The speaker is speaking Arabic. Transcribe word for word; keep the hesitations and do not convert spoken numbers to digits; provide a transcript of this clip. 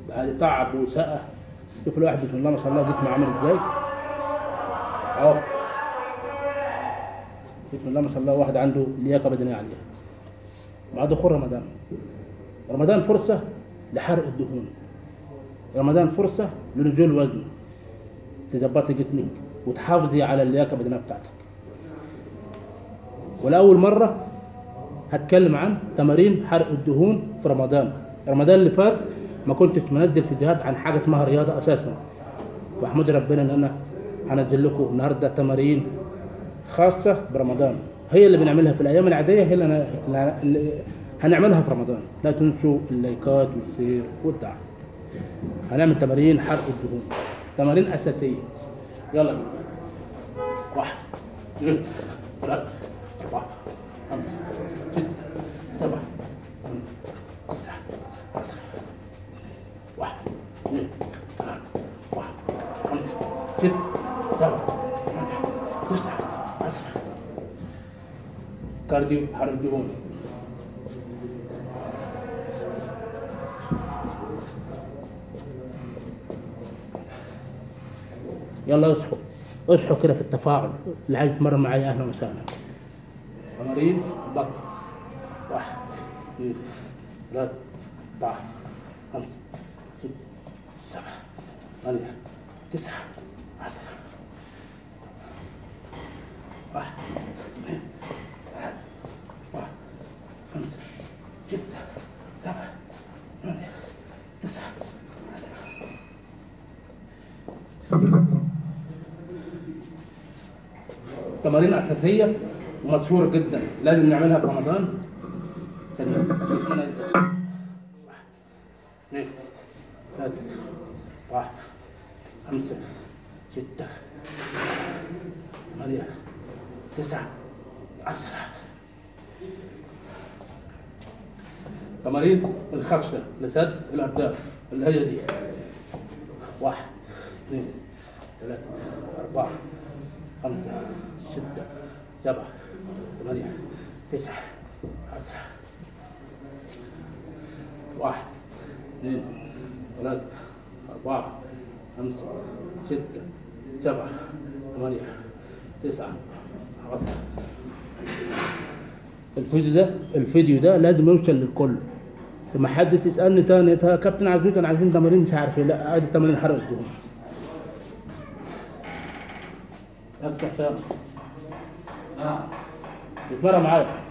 بعد تعب وسقى. شوف الواحد بسم الله ما شاء الله جسمه عامل ازاي اهو، بسم الله ما شاء الله، واحد عنده لياقه بدنيه عاليه. مع دخول رمضان، رمضان فرصه لحرق الدهون، رمضان فرصه لنزول وزن، تظبطي جسمك وتحافظي على اللياقه البدنيه بتاعتك. ولاول مره هتكلم عن تمارين حرق الدهون في رمضان. رمضان اللي فات ما كنتش منزل فيديوهات عن حاجه اسمها رياضه اساسا، واحمد ربنا ان انا هنزل لكم النهارده تمارين خاصه برمضان، هي اللي بنعملها في الايام العاديه، هي اللي, أنا اللي هنعملها في رمضان. لا تنسوا اللايكات والشير والدعم. هنعمل تمارين حرق الدهون، تمارين اساسيه. يلا بينا. واحد اثنين ثلاثة أربعة خمسة ستة سبعة ثمانية تسعة عشرة. واحد اثنين ثلاثة واحد خمسة ستة سبعة ثمانية تسعة عشرة. كارديو حرق الدهون. يلا اصحوا اصحوا كده في التفاعل. اللي عايز يتمرن معايا اهلا وسهلا. تمارين بطن. واحد اثنين ثلاثة أربعة خمسة ستة سبعة ثمانية تسعة عشرة. واحد اثنين ثلاثة أربعة خمسة ستة سبعة ثمانية تسعة عشرة. تمارين أساسية ومشهورة جدا لازم نعملها في رمضان. واحد اثنين ثلاثة أربعة خمسة ستة ثمانية تسعة عشرة. تمارين الخفشة لسد الأرداف اللي هي دي. واحد اثنين ثلاثة أربعة خمسة ستة سبعة ثمانية تسعة عشرة. واحد اثنين ثلاثة أربعة خمسة ستة سبعة ثمانية تسعة عشرة. الفيديو ده الفيديو ده لازم يوصل للكل. ما حدش يسألني تاني يا كابتن عزوز انا عايزين تمارين مش عارف ايه، لا ادي تمارين حرق الدهون. افتح فيها اه اتمرن معايا.